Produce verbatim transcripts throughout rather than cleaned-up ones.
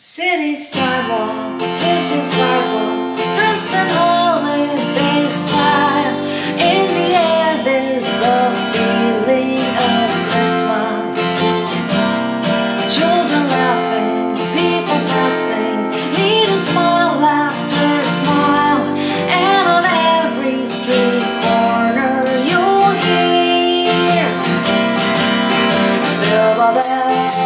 City sidewalks, busy sidewalks, dressed in holiday style. In the air there's a feeling of Christmas. Children laughing, people passing, need a smile after smile. And on every street corner you'll hear silver bells,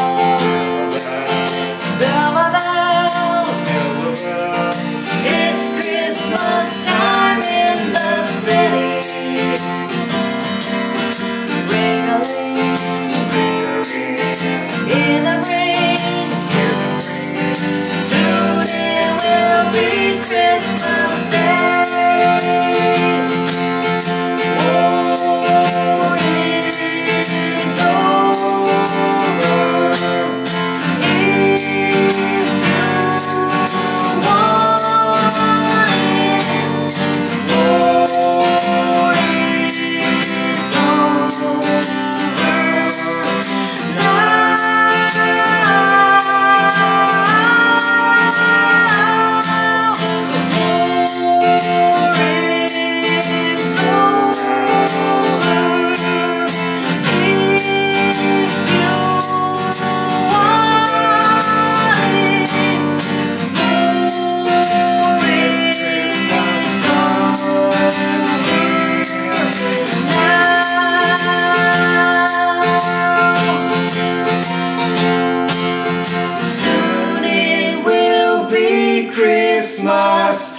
silver bells, silver bells. It's Christmas time in the city. Ring-a-ling, ring-a-ring, in the rain, soon it will be Christmas Day. War is over. Christmas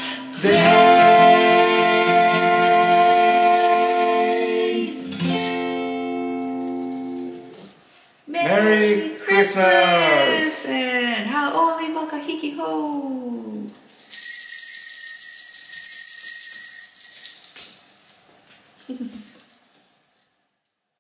Day. Merry Christmas! And haoli makahiki ho!